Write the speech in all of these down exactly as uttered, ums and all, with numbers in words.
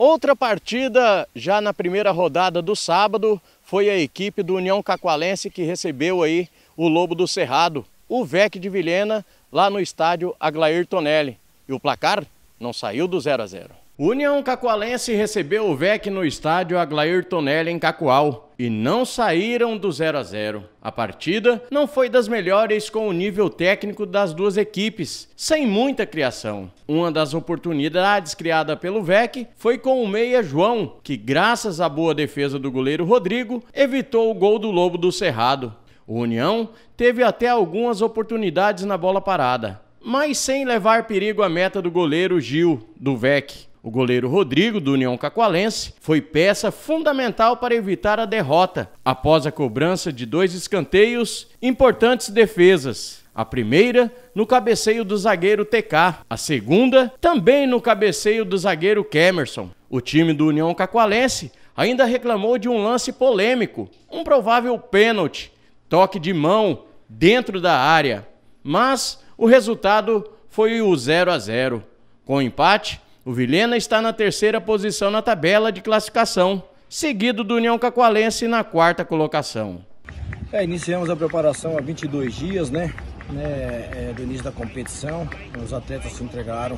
Outra partida, já na primeira rodada do sábado, foi a equipe do União Cacoalense que recebeu aí o Lobo do Cerrado, o V E C de Vilhena, lá no estádio Aglair Tonelli. E o placar não saiu do zero a zero. O União Cacoalense recebeu o V E C no estádio Aglair Tonelli em Cacoal e não saíram do zero a zero. A partida não foi das melhores com o nível técnico das duas equipes, sem muita criação. Uma das oportunidades criada pelo V E C foi com o meia João, que graças à boa defesa do goleiro Rodrigo, evitou o gol do Lobo do Cerrado. O União teve até algumas oportunidades na bola parada, mas sem levar perigo à meta do goleiro Gil, do V E C. O goleiro Rodrigo, do União Cacoalense, foi peça fundamental para evitar a derrota, após a cobrança de dois escanteios, importantes defesas. A primeira, no cabeceio do zagueiro T K. A segunda, também no cabeceio do zagueiro Kemerson. O time do União Cacoalense ainda reclamou de um lance polêmico, um provável pênalti, toque de mão dentro da área. Mas o resultado foi o zero a zero. Com o empate, o Vilhena está na terceira posição na tabela de classificação, seguido do União Cacoalense na quarta colocação. É, iniciamos a preparação há vinte e dois dias, né, né é, do início da competição. Os atletas se entregaram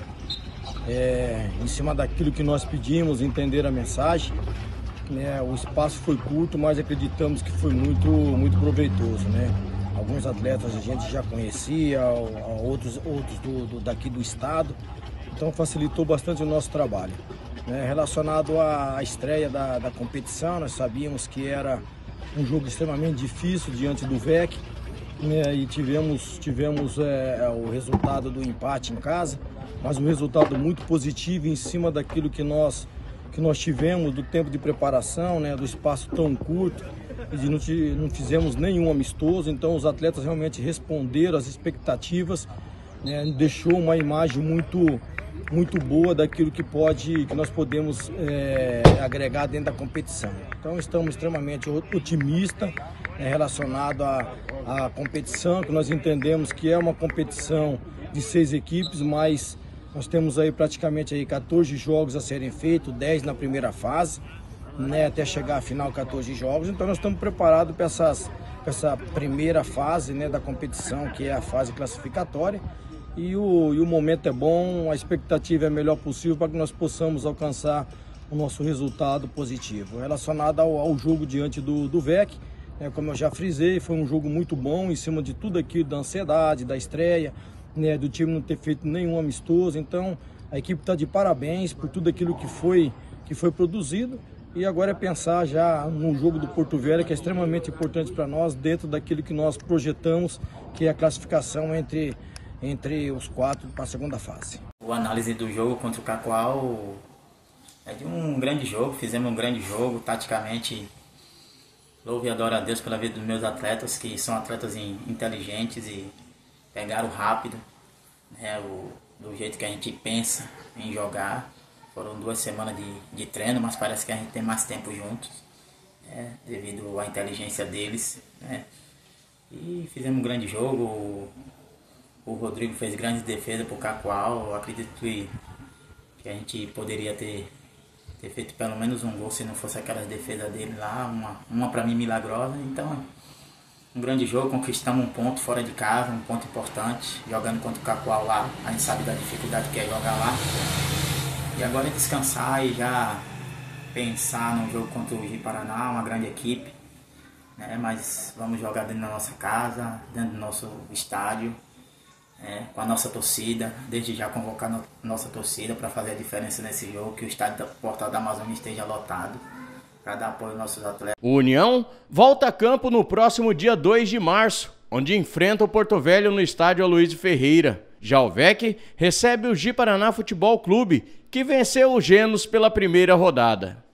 é, em cima daquilo que nós pedimos, entender a mensagem. Né, o espaço foi curto, mas acreditamos que foi muito, muito proveitoso, né? Alguns atletas a gente já conhecia, outros, outros do, do, daqui do estado. Então facilitou bastante o nosso trabalho. Né? Relacionado à estreia da, da competição, nós sabíamos que era um jogo extremamente difícil diante do V E C, né? E tivemos, tivemos é, o resultado do empate em casa, mas um resultado muito positivo em cima daquilo que nós, que nós tivemos, do tempo de preparação, né? Do espaço tão curto, e de não, não fizemos nenhum amistoso. Então os atletas realmente responderam às expectativas, né? Deixou uma imagem muito muito boa daquilo que pode, que nós podemos é, agregar dentro da competição. Então estamos extremamente otimistas é, relacionado à, à competição, que nós entendemos que é uma competição de seis equipes, mas nós temos aí praticamente aí quatorze jogos a serem feitos, dez na primeira fase, né, até chegar à final quatorze jogos. Então nós estamos preparados para essas, para essa primeira fase, né, da competição, que é a fase classificatória. E o, e o momento é bom, a expectativa é a melhor possível para que nós possamos alcançar o nosso resultado positivo. Relacionado ao, ao jogo diante do, do V E C, né, como eu já frisei, foi um jogo muito bom, em cima de tudo aquilo, da ansiedade, da estreia, né, do time não ter feito nenhum amistoso. Então a equipe está de parabéns por tudo aquilo que foi, que foi produzido. E agora é pensar já no jogo do Porto Velho, que é extremamente importante para nós, dentro daquilo que nós projetamos, que é a classificação entre... entre os quatro para a segunda fase. A análise do jogo contra o Cacoal é de um grande jogo, fizemos um grande jogo, taticamente. Louvo e adoro a Deus pela vida dos meus atletas, que são atletas inteligentes e pegaram rápido, né, o, do jeito que a gente pensa em jogar. Foram duas semanas de, de treino, mas parece que a gente tem mais tempo juntos, né, devido à inteligência deles, né, e fizemos um grande jogo. O Rodrigo fez grandes defesas para o Cacoal. Eu acredito que, que a gente poderia ter, ter feito pelo menos um gol se não fosse aquelas defesas dele lá, uma, uma para mim milagrosa. Então, um grande jogo, conquistamos um ponto fora de casa, um ponto importante, jogando contra o Cacoal lá. A gente sabe da dificuldade que é jogar lá. E agora é descansar e já pensar no jogo contra o Ji-Paraná, uma grande equipe, né? Mas vamos jogar dentro da nossa casa, dentro do nosso estádio. É, com a nossa torcida, desde já convocar no, nossa torcida para fazer a diferença nesse jogo, que o estádio da Portal da Amazônia esteja lotado, para dar apoio aos nossos atletas. O União volta a campo no próximo dia dois de março, onde enfrenta o Porto Velho no estádio Aloysio Ferreira. Já o V E C recebe o Ji-Paraná Futebol Clube, que venceu o Genos pela primeira rodada.